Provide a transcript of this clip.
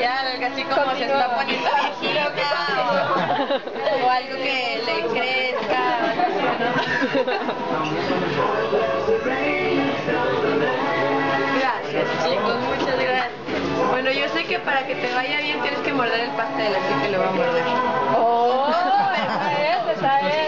especial, algo así como se está poniendo viejita o algo que le crezca. Gracias, chicos, muchas gracias. Bueno, yo sé que para que te vaya bien tienes que morder el pastel, así que lo voy a morder. Oh, esa es.